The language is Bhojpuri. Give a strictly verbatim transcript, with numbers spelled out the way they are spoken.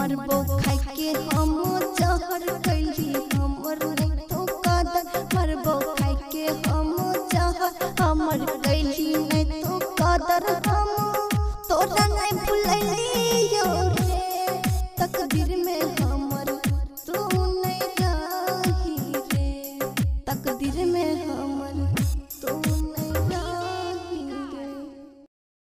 मरबो खाई के हम जहर कैली हमर नहीं तो कदर मरबो खाई के हम जहर हमर कैली नहीं तो कदर हम तोरा नहीं भुलैलियो रे तकदीर में।